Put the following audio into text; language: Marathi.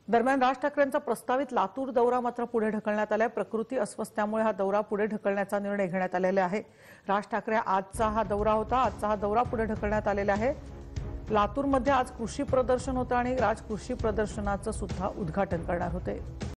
दरम्यान राज ठाकरेंचा प्रस्तावित लातूर दौरा मात्र पुढे ढकलण्यात आलाय। प्रकृती अस्वस्थ्यामुळे हा दौरा पुढे ढकलण्याचा निर्णय घेण्यात आलेला आहे। राज ठाकरे आजचा हा दौरा होता, आजचा हा दौरा पुढे ढकलण्यात आलेला आहे। लातूरमध्ये आज कृषी प्रदर्शन होतं आणि राज कृषी प्रदर्शनाचं सुद्धा उद्घाटन करणार होते।